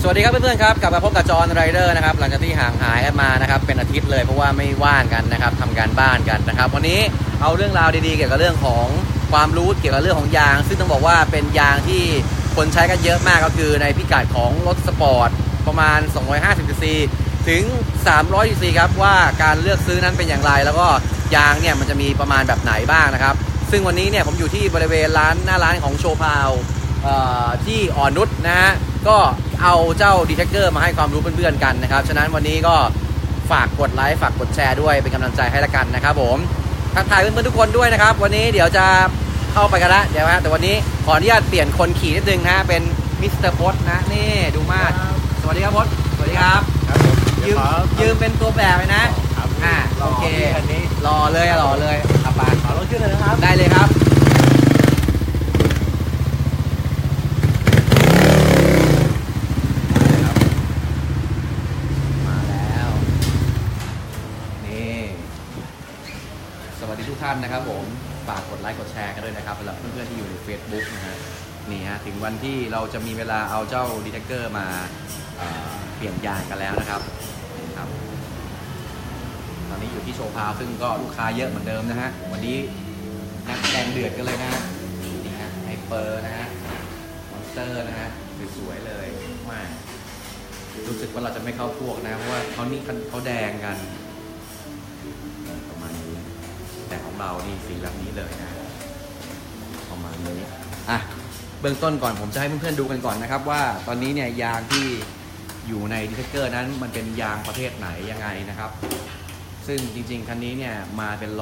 วัสดีครับเพื่อนๆครับกลับมาพบกับจอห์นไรเดอร์นะครับหลังจากที่ห่างหายกันมานะครับเป็นอาทิตย์เลยเพราะว่าไม่ว่างกันนะครับทำการบ้านกันนะครับวันนี้เอาเรื่องราวดีๆเกี่ยวกับเรื่องของความรู้เกี่ยวกับเรื่องของยางซึ่งต้องบอกว่าเป็นยางที่คนใช้กันเยอะมากก็คือในพิกัดของรถสปอร์ตประมาณ250 cc ถึง300 cc ครับว่าการเลือกซื้อนั้นเป็นอย่างไรแล้วก็ยางเนี่ยมันจะมีประมาณแบบไหนบ้างนะครับซึ่งวันนี้เนี่ยผมอยู่ที่บริเวณหน้าร้านของโชว์พาวที่อ่อนนุชนะฮะก็เอาเจ้าดีเทคเกอร์มาให้ความรู้เพื่อนๆกันนะครับฉะนั้นวันนี้ก็ฝากกดไลค์ฝากกดแชร์ด้วยเป็นกำลังใจให้ละกันนะครับผมทักทายเพื่อนๆทุกคนด้วยนะครับวันนี้เดี๋ยวจะเข้าไปกันละเดี๋ยวนะแต่วันนี้ขออนุญาตเปลี่ยนคนขี่นิดนึงนะเป็นมิสเตอร์พจน์นะนี่ดูมากสวัสดีครับพจน์สวัสดีครับยืมเป็นตัวแบบเลยนะโอเครอเลยขับไปขอรถขึ้นเลยนะครับได้เลยครับทุกท่านนะครับผมฝากกดไลค์กดแชร์กันด้วยนะครับสำหรับเพื่อนๆที่อยู่ใน Facebook นะฮะนี่ฮะถึงวันที่เราจะมีเวลาเอาเจ้าดีเทคเกอร์มาเปลี่ยนยางกันแล้วนะครับตอนนี้อยู่ที่โชว์พาวซึ่งก็ลูกค้าเยอะเหมือนเดิมนะฮะวันนี้นักแดงเดือดกันเลยนะฮะนี่ฮะไฮเปอร์นะฮะมอนสเตอร์นะฮะสวยๆเลยมากรู้สึกว่าเราจะไม่เข้าพวกนะเพราะว่าเขาแดงกันแต่ของเรานี่สีแบบนี้เลยนะประมาณนี้เบื้องต้นก่อนผมจะให้เพื่อนๆดูกันก่อนนะครับว่าตอนนี้เนี่ยยางที่อยู่ในดีเทคเกอร์นั้นมันเป็นยางประเภทไหนยังไงนะครับซึ่งจริงๆคันนี้เนี่ยมาเป็น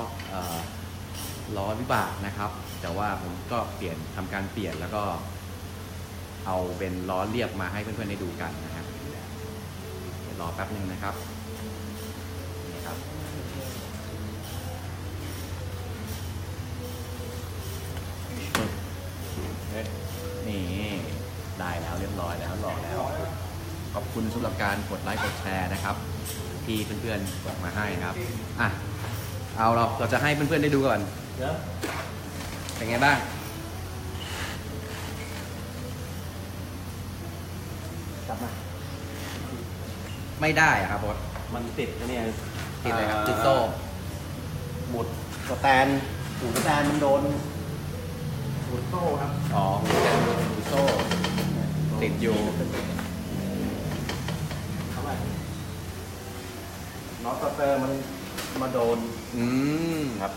ล้อวิบากนะครับแต่ว่าผมก็ทำการเปลี่ยนแล้วก็เอาเป็นล้อเรียบมาให้เพื่อนๆได้ดูกันนะครับเดี๋ยวรอแป๊บนึงนะครับนี่ได้แล้วเรียบร้อยแล้วรอแล้วขอบคุณสำหรับการกดไลค์กดแชร์นะครับที่เพื่อนๆกดมาให้ครับเอาเราจะให้เพื่อนๆได้ดูก่อนเป็นไงบ้างกลับมาไม่ได้ครับบอสมันติดเนี่ยติดอะไรครับติดโซ่หมุดสแตนมันโดนหมุดโซ่ครับหมุดโซ่ติดอยู่น็อตสเตอร์มันมาโดนครับ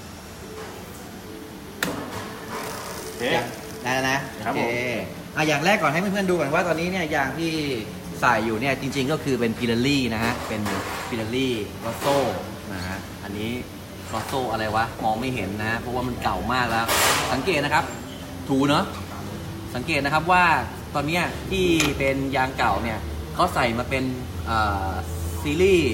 ได้แล้วนะโอเคอย่างแรกก่อนให้เพื่อนๆดูก่อนว่าตอนนี้เนี่ยยางที่ใส่อยู่เนี่ยจริงๆก็คือเป็นพิลารี่นะฮะเป็นพิลารี่รอสโซ่นะฮะอันนี้รอสโซ่อะไรวะมองไม่เห็นนะฮะเพราะว่ามันเก่ามากแล้วสังเกตนะครับถูเนอะสังเกตนะครับว่าตอนนี้ที่เป็นยางเก่าเนี่ยเขาใส่มาเป็นซีรีส์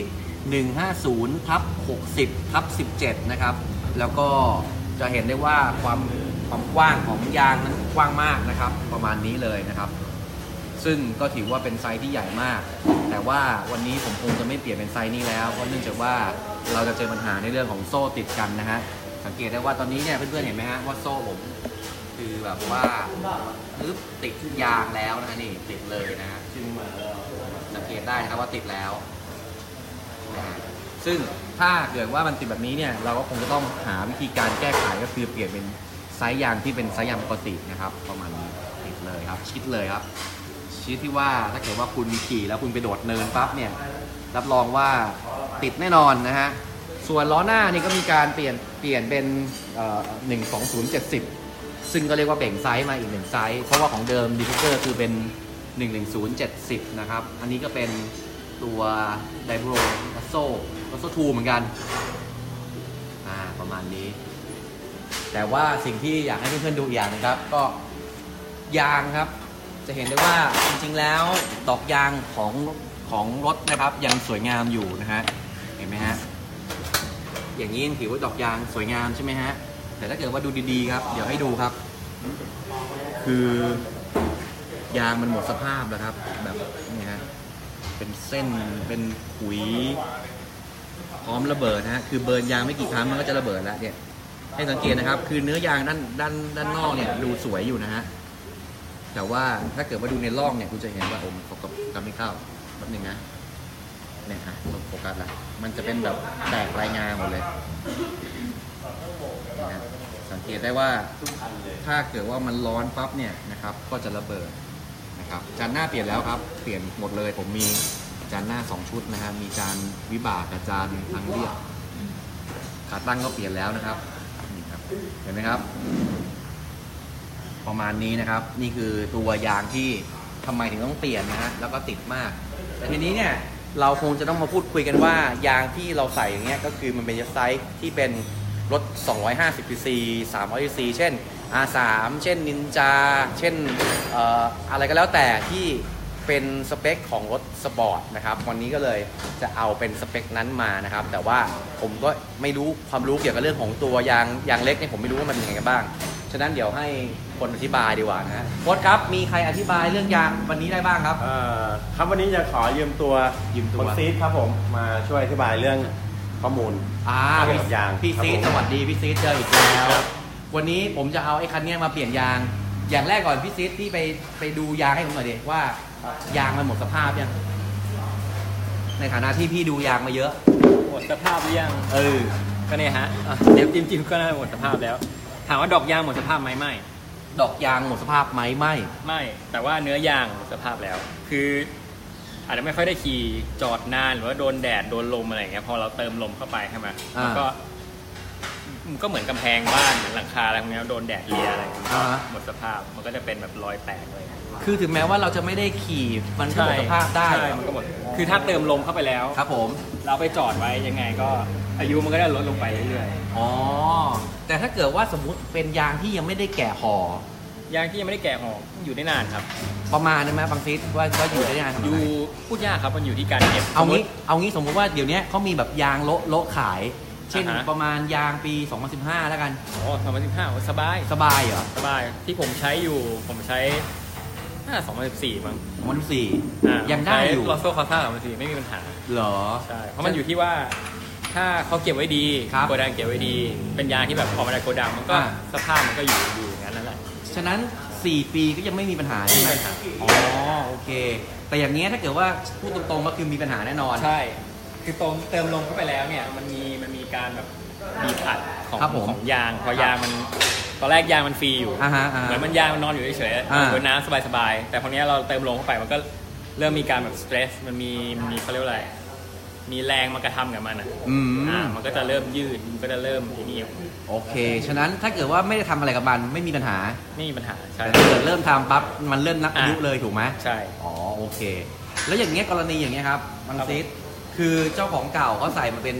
150/60/17นะครับแล้วก็จะเห็นได้ว่าความกว้างของยางนั้นกว้างมากนะครับประมาณนี้เลยนะครับซึ่งก็ถือว่าเป็นไซส์ที่ใหญ่มากแต่ว่าวันนี้ผมคงจะไม่เปลี่ยนเป็นไซส์นี้แล้วเพราะเนื่องจากว่าเราจะเจอปัญหาในเรื่องของโซ่ติดกันนะฮะสังเกตได้ว่าตอนนี้เนี่ยเพื่อนๆเห็นไหมฮะว่าโซ่ผมคือแบบว่าติดยางแล้วนะนี่ติดเลยนะฮะสังเกตได้นะครับว่าติดแล้วซึ่งถ้าเกิดว่ามันติดแบบนี้เนี่ยเราก็คงจะต้องหาวิธีการแก้ไขก็คือเปลี่ยนเป็นไซส์ยางที่เป็นไซส์ยางปกตินะครับประมาณนี้ติดเลยครับชิดเลยครับชิดที่ว่าถ้าเกิดว่าคุณขี่แล้วคุณไปโดดเนินปั๊บเนี่ยรับรองว่าติดแน่นอนนะฮะส่วนล้อหน้านี่ก็มีการเปลี่ยนเป็น120/70ซึ่งก็เรียกว่าเบ่งไซส์มาอีก1ไซส์เพราะว่าของเดิมดีเทคเกอร์คือเป็น110/70นะครับอันนี้ก็เป็นตัวไดโบรวัสโซ่ทูเหมือนกันประมาณนี้แต่ว่าสิ่งที่อยากให้เพื่อนๆดูอย่างนะครับก็ยางครับจะเห็นได้ว่าจริงๆแล้วดอกยางของรถนะครับยังสวยงามอยู่นะฮะเห็นไหมฮะอย่างนี้ถือว่าดอกยางสวยงามใช่ไหมฮะแต่ถ้าเกิดว่าดูดีๆครับเดี๋ยวให้ดูครับคือยางมันหมดสภาพแล้วครับแบบนี้ฮะเป็นเส้นเป็นขุยพร้อมระเบิดนะฮะคือเบิร์นยางไม่กี่ครั้งมันก็จะระเบิดแล้วเนี่ยให้สังเกตนะครับคือเนื้อยางด้านนอกเนี่ยดูสวยอยู่นะฮะแต่ว่าถ้าเกิดว่าดูในร่องเนี่ยคุณจะเห็นว่าโอ้มันโฟกัสกันไม่เข้าแป๊บนึงนะเนี่ยฮะโฟกัสละมันจะเป็นแบบแตกรายงานหมดเลยนะสังเกตได้ว่าถ้าเกิดว่ามันร้อนปั๊บเนี่ยนะครับก็จะระเบิดนะครับจานหน้าเปลี่ยนแล้วครับเปลี่ยนหมดเลยผมมีจานหน้า2ชุดนะฮะมีจานวิบากกับจานทางเรียบขาตั้งก็เปลี่ยนแล้วนะครับนี่ครับเห็นไหมครับประมาณนี้นะครับนี่คือตัวยางที่ทำไมถึงต้องเปลี่ยนนะฮะแล้วก็ติดมากแต่ทีนี้เนี่ยเราคงจะต้องมาพูดคุยกันว่ายางที่เราใส่อย่างเงี้ยก็คือมันเป็นไซส์ที่เป็นรถ250 cc 300 cc เช่น R3 เช่น Ninja เช่นอะไรก็แล้วแต่ที่เป็นสเปคของรถสปอร์ตนะครับวันนี้ก็เลยจะเอาเป็นสเปคนั้นมานะครับแต่ว่าผมก็ไม่รู้ความรู้เกี่ยวกับเรื่องของตัวยางเล็กเนี่ยผมไม่รู้ว่ามันเป็นยังไงบ้างฉะนั้นเดี๋ยวให้คนอธิบายดีกว่านะโค้ชครับมีใครอธิบายเรื่องยางวันนี้ได้บ้างครับครับวันนี้จะขอยืมตัวคนซีดครับผมมาช่วยอธิบายเรื่องข้อมูลเกี่ยวกับยางพี่ซีดสวัสดีพี่ซีดเจออีกแล้ววันนี้ผมจะเอาไอ้คันนี้มาเปลี่ยนยางอย่างแรกก่อนพี่ซีดที่ไปดูยางให้ผมหน่อยดิว่ายางมันหมดสภาพยังในฐานะที่พี่ดูยางมาเยอะหมดสภาพหรือยังก็เนี่ยฮะเดี๋ยวจิ้มก็น่าหมดสภาพแล้วถามว่าดอกยางหมดสภาพไหมไม่ดอกยางหมดสภาพไหมไม่แต่ว่าเนื้อยางหมดสภาพแล้วคืออาจจะไม่ค่อยได้ขี่จอดนานหรือว่าโดนแดดโดนลมอะไรอย่างเงี้ยพอเราเติมลมเข้าไปใช่ไหมมันก็เหมือนกำแพงบ้านเหมือนหลังคาอะไรพวกนี้โดนแดดเลียอะไรหมดสภาพมันก็จะเป็นแบบรอยแตกเลยคือถึงแม้ว่าเราจะไม่ได้ขี่มันก็หมดสภาพได้มันก็หมดคือถ้าเติมลมเข้าไปแล้วครับผมเราไปจอดไว้ยังไงก็อายุมันก็ได้ลดลงไปเรื่อยๆอ๋อแต่ถ้าเกิดว่าสมมุติเป็นยางที่ยังไม่ได้แกะห่อยางที่ยังไม่ได้แกะห่ออยู่ได้นานครับประมาณนั้นไหมบางซิดว่าอยู่ได้นานอยู่พูดยากครับมันอยู่ที่การเก็บเอางี้สมมติว่าเดี๋ยวนี้เขามีแบบยางโละขายเช่นประมาณยางปี2015แล้วกันอ๋อ2015สบายเหรอสบายที่ผมใช้อยู่ผมใช้2014มั้ง 2014ยังได้อยู่ลอโซ่คาซ่า2014ไม่มีปัญหาเหรอใช่เพราะมันอยู่ที่ว่าถ้าเขาเก็บไว้ดีโกดังเก็บไว้ดีเป็นยางที่แบบออกมาจากโกดังมันก็สภาพมันก็อยู่อย่างนั้นนั่นแหละฉะนั้น4 ปีก็ยังไม่มีปัญหาใช่ไหมอ๋อโอเคแต่อย่างนี้ถ้าเกิดว่าพูดตรงๆก็คือมีปัญหาแน่นอนใช่คือเติมลมเข้าไปแล้วเนี่ยมันมีการแบบบีบอัดของยางพอยางมันตอนแรกยางมันฟรีอยู่เหมือนมันยางมันนอนอยู่เฉยๆบนน้ำสบายๆแต่พอนี้เราเติมลมเข้าไปมันก็เริ่มมีการแบบสเตรสมันมีเขาเรียกว่าอะไรมีแรงมากระทำกับมันมันก็จะเริ่มยืดมันก็จะเริ่มทีนี้โอเคฉะนั้นถ้าเกิดว่าไม่ได้ทำอะไรกับมันไม่มีปัญหาใช่แต่ถ้าเกิดเริ่มทำปั๊บมันเริ่มนับอายุเลยถูกไหมใช่อ๋อโอเคแล้วอย่างเงี้ยกรณีอย่างเงี้ยครับบางซีดคือเจ้าของเก่าเขาใส่มาเป็น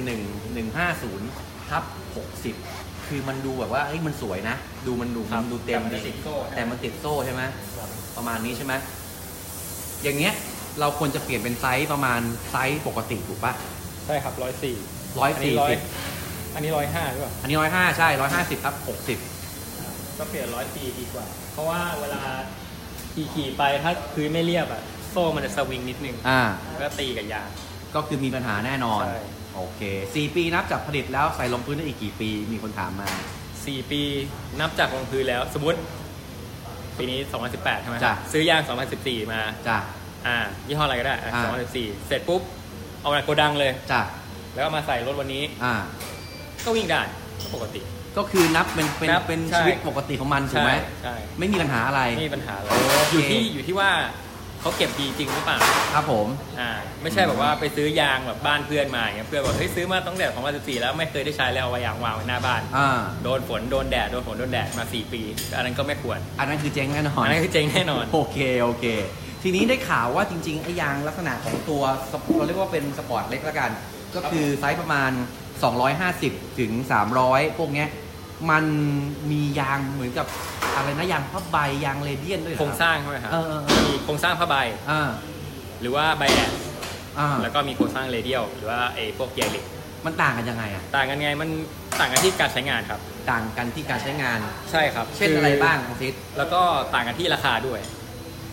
1150/60คือมันดูแบบว่ามันสวยนะดูมันดูเต็มดีแต่มันติดโซ่ใช่ไหมประมาณนี้ใช่ไหมอย่างเงี้ยเราควรจะเปลี่ยนเป็นไซส์ประมาณไซส์ปกติถูกป่ะใช่ครับ140อันนี้105หรือเปล่าอันนี้105ใช่150/60 ก็เปลี่ยน104ดีกว่าเพราะว่าเวลาขี่ไปถ้าพื้นไม่เรียบอ่ะโซ่มันจะสวิงนิดนึงก็ตีกับยางก็คือมีปัญหาแน่นอนโอเค4 ปีนับจากผลิตแล้วใส่ลงพื้นได้อีกกี่ปีมีคนถามมา 4 ปีนับจากลงพื้นแล้วสมมติปีนี้2018ใช่ไหมซื้อยาง2014มาจ้ะยี่ห้ออะไรก็ได้2014เสร็จปุ๊บเอามาโกดังเลยจ้ะแล้วมาใส่รถวันนี้ก็วิ่งได้ปกติก็คือนับเป็นชีวิตปกติของมันถูกไหมใช่ไม่มีปัญหาอะไรไม่มีปัญหาอะไรอยู่ที่ว่าเขาเก็บดีจริงหรือเปล่าครับผมไม่ใช่แบบว่าไปซื้อยางแบบบ้านเพื่อนมาอย่างเงี้ยเพื่อนบอกเฮ้ยซื้อมาตั้งแต่2014แล้วไม่เคยได้ใช้แล้วเอายางวางไว้หน้าบ้านโดนฝนโดนแดดมา4 ปีอันนั้นก็ไม่ควรอันนั้นคือเจ๊งแน่นอนอันนั้นคือเจ๊งแน่นอนโอเคทีนี้ได้ข่าวว่าจริงๆไอ้ยางลักษณะของตัวเราเรียกว่าเป็นสปอร์ตเล็กละกันก็คือไซส์ประมาณ250-300พวกเนี้ยมันมียางเหมือนกับอะไรนะยางผ้าใบยางเรเดียนด้วยโครงสร้างใช่ไหมครับมีโครงสร้างผ้าใบหรือว่าใบแอดแล้วก็มีโครงสร้างเรเดียลหรือว่าไอ้พวกใยเหล็กมันต่างกันยังไงต่างกันไงมันต่างกันที่การใช้งานครับต่างกันที่การใช้งานใช่ครับเช่นอะไรบ้างซิดแล้วก็ต่างกันที่ราคาด้วย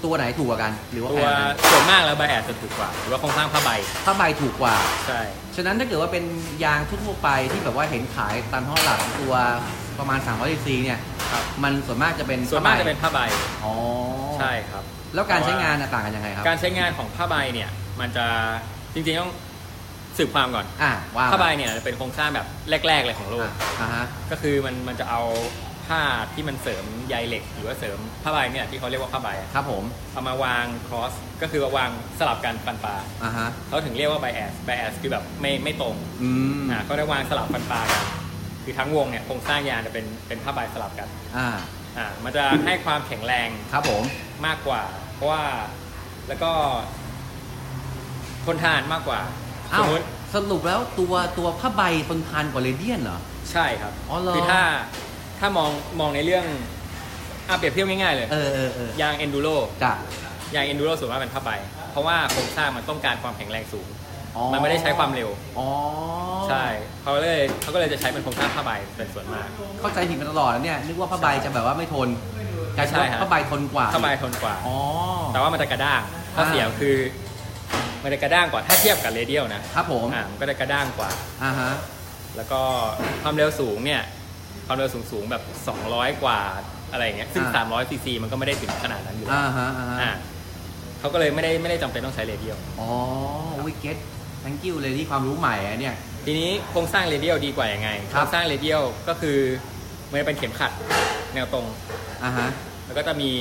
ตัวไหนถูกกว่ากันหรือว่าตัแพวงกันส่วนมากแล้วไบแอสจะถูกกว่าหรือว่าโครงสร้างผ้าใบผ้าใบถูกกว่าใช่ฉะนั้นถ้าเกิดว่าเป็นยางทั่วๆไปที่แบบว่าเห็นขายตามท้องตลาดของตัวประมาณ300 cc เนี่ยครับมันส่วนมากจะเป็นส่วนมากจะเป็นผ้าใบอ๋อใช่ครับแล้วการใช้งานต่างกันยังไงครับการใช้งานของผ้าใบเนี่ยมันจะจริงๆต้องสืบความก่อนว่าผ้าใบเนี่ยเป็นโครงสร้างแบบแรกๆเลยของโลกฮะก็คือมันจะเอาผ้าที่มันเสริมใยเหล็กหรือว่าเสริมผ้าใบเนี่ยที่เขาเรียกว่าผ้าใบอะครับผมเอามาวางครอสก็คือวางสลับกันฟันปลาฮะเขาถึงเรียกว่าไบแอสคือแบบไม่ตรง เขาได้วางสลับฟันปลากันคือทั้งวงเนี่ยโครงสร้างยางจะเป็นผ้าใบสลับกันมันจะให้ความแข็งแรงครับผมมากกว่า เพราะว่าแล้วก็ทนทานมากกว่าสรุปแล้วตัวผ้าใบทนทานกว่าเรเดียนเหรอใช่ครับ คือถ้ามองในเรื่องเปรียบเทียบง่ายๆเลยยางเอนดูโรยางเอนดูโรส่วนมากเป็นผ้าใบเพราะว่าโครงสร้างมันต้องการความแข็งแรงสูงมันไม่ได้ใช้ความเร็วใช่เขาก็เลยจะใช้เป็นโครงสร้างผ้าใบเป็นส่วนมากเข้าใจผิดมาตลอดแล้วเนี่ยนึกว่าผ้าใบจะแบบว่าไม่ทนแต่ใช่ผ้าใบทนกว่าผ้าใบทนกว่าแต่ว่ามันจะกระด้างข้อเสียคือมันจะกระด้างกว่าถ้าเทียบกับเรเดียลนะครับผมมันก็จะกระด้างกว่าฮะแล้วก็ความเร็วสูงเนี่ยความเร็วสูงแบบ200กว่าอะไรอย่างเงี้ยซึ่ง300 cc มันก็ไม่ได้ถึงขนาดนั้นอยู่เขาก็เลยไม่ได้จำเป็นต้องใช้เรเดียลวิกเก็ต thank you เลยที่ความรู้ใหม่เนี่ยทีนี้โครงสร้างเรเดียลดีกว่ายังไงโครงสร้างเรเดียลก็คือมันจะเป็นเข็มขัดแนวตรงแล้วก็จะมี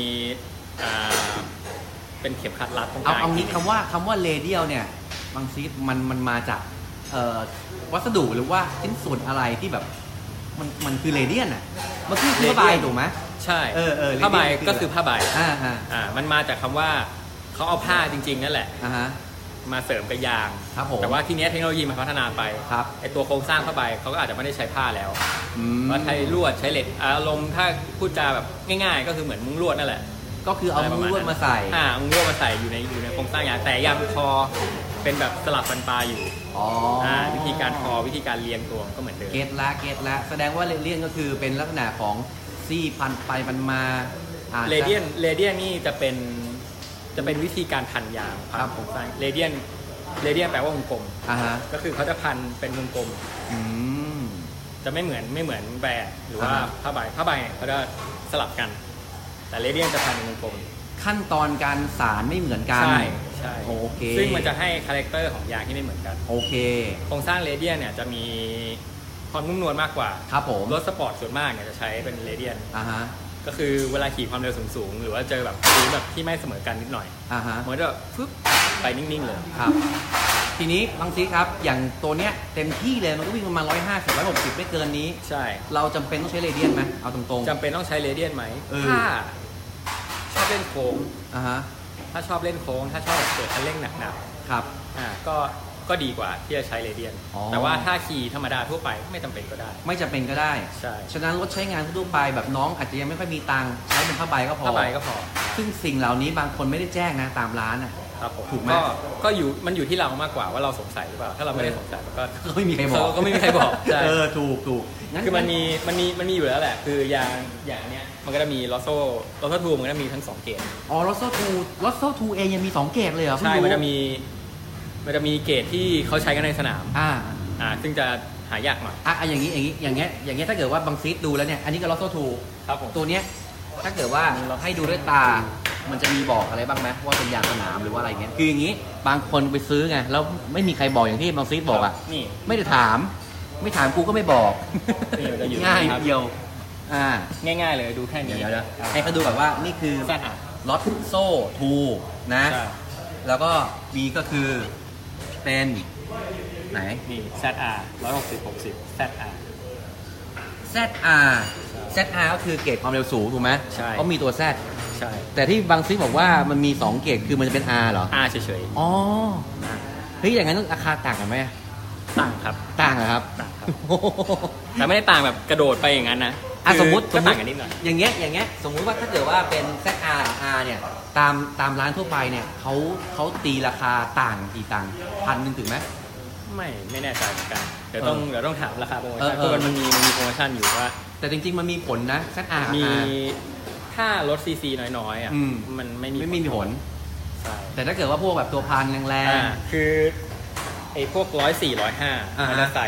เป็นเข็มขัดรัดตรงกลางเอางี้คำว่าเรเดียลเนี่ยบางซีมันมาจากวัสดุหรือว่าชิ้นส่วนอะไรที่แบบมันคือเรเดียนมันคือผ้าใบถูกไหมใช่ผ้าใบก็คือผ้าใบมันมาจากคำว่าเขาเอาผ้าจริงๆนั่นแหละมาเสริมกับยางแต่ว่าทีนี้เทคโนโลยีมันพัฒนาไปไอตัวโครงสร้างผ้าใบเขาก็อาจจะไม่ได้ใช้ผ้าแล้วว่าใช้ลวดใช้เหล็กอารมณ์ถ้าพูดจาแบบง่ายๆก็คือเหมือนมุ้งลวดนั่นแหละก็คือเอามุ้งลวดมาใส่มุ้งลวดมาใส่อยู่ในโครงสร้างยางแต่ยังพอเป็นแบบสลับฟันปลาอยู่วิธีการทอวิธีการเรียงตัวก็เหมือนเดิมเกตละแสดงว่าเรเดียนก็คือเป็นลักษณะของซี่พันไปพันมาเรเดียนนี่จะเป็นวิธีการพันยางครับผมเรเดียนแปลว่าวงกลมก็คือเขาจะพันเป็นวงกลมจะไม่เหมือนแบร์หรือว่าผ้าใบเขาจะสลับกันแต่เรเดียนจะพันเป็นวงกลมขั้นตอนการสารไม่เหมือนกันใช่โอเคซึ่งมันจะให้คาแรคเตอร์ของยางที่ไม่เหมือนกันโอเคโครงสร้างเรเดียนเนี่ยจะมีความนุ่มนวลมากกว่าครับผมรถสปอร์ตส่วนมากเนี่ยจะใช้เป็นเรเดียนก็คือเวลาขี่ความเร็วสูงหรือว่าเจอแบบพื้นแบบที่ไม่เสมอกันนิดหน่อยมันจะฟึบไปนิ่งๆเลยครับทีนี้บางทีครับอย่างตัวเนี้ยเต็มที่เลยมันก็วิ่งประมาณ150 160ไม่เกินนี้ใช่เราจำเป็นต้องใช้เรเดียนไหมเอาตรงๆจำเป็นต้องใช้เรเดียนไหมถ้าชอบเล่นโค้งถ้าชอบเล่นโค้งถ้าชอบเปิดคันเร่งหนักๆครับก็ดีกว่าที่จะใช้เรเดียนแต่ว่าถ้าขี่ธรรมดาทั่วไปไม่จำเป็นก็ได้ไม่จำเป็นก็ได้ใช่ฉะนั้นรถใช้งานทั่วไปแบบน้องอาจจะยังไม่ค่อยมีตังค์ใช้เป็นผ้าใบก็พอซึ่งสิ่งเหล่านี้บางคนไม่ได้แจ้งนะตามร้านครับถูกไหมก็มันอยู่ที่เรามากกว่าว่าเราสงสัยหรือเปล่าถ้าเราไม่ได้สงสัยก็ไม่มีใครบอกก็ไม่มีใครบอกถูกคือมันมีอยู่แล้วแหละคือย่างเนี้ยมันก็จะมีลอสโซ่ทูมันก็จะมีทั้ง2เกรดลอสโซ่ทูเองยังมี2เกรดเลยเหรอใช่มันจะมีเกรดที่เขาใช้กันในสนามซึ่งจะหายากหน่อยอย่างนี้ถ้าเกิดว่าบางซีดดูแล้วเนี่ยอันนี้ก็ลอสโซ่ทูครับผมตัวเนี้ยถ้าเกิดว่าให้ดูด้วยตามันจะมีบอกอะไรบ้างไหมว่าเป็นยางสนามหรือว่าอะไรเงี้ยคืออย่างนี้บางคนไปซื้อไงแล้วไม่มีใครบอกอย่างที่บางซีดบอกไม่ได้ถามกูก็ไม่บอกง่ายเดียวง่ายๆเลยดูแค่นี้ให้เขาดูแบบว่านี่คือลอสโซ่ทูนะแล้วก็ B ก็คือเป็นไหนนี่ ZR ZR ก็คือเกรดความเร็วสูงถูกไหมใช่เขามีตัว Z ใช่แต่ที่บางซีบอกว่ามันมี2เกรดคือมันจะเป็น R เหรอ R เฉยๆเฮ้ยอย่างนั้นราคาต่างกันไหมต่างครับต่างครับแต่ไม่ได้ต่างแบบกระโดดไปอย่างนั้นนะสมมติต่างกันนิดหน่อยอย่างเงี้ยสมมุติว่าถ้าเกิดว่าเป็น ZR R เนี่ยตามร้านทั่วไปเนี่ยเขาตีราคาต่างกี่ตังค์1,000ถึงไหมไม่แน่ใจเหมือนกันเดี๋ยวต้องถามราคาโปรโมชั่นเพราะมันมีโปรโมชั่นอยู่ว่าแต่จริงๆมันมีผลนะ ZR มีถ้ารถซีซีน้อยๆอ่ะมันไม่มีผลใช่แต่ถ้าเกิดว่าพวกแบบตัวพันแรงๆคือไอ้พวก104 105มันจะใส่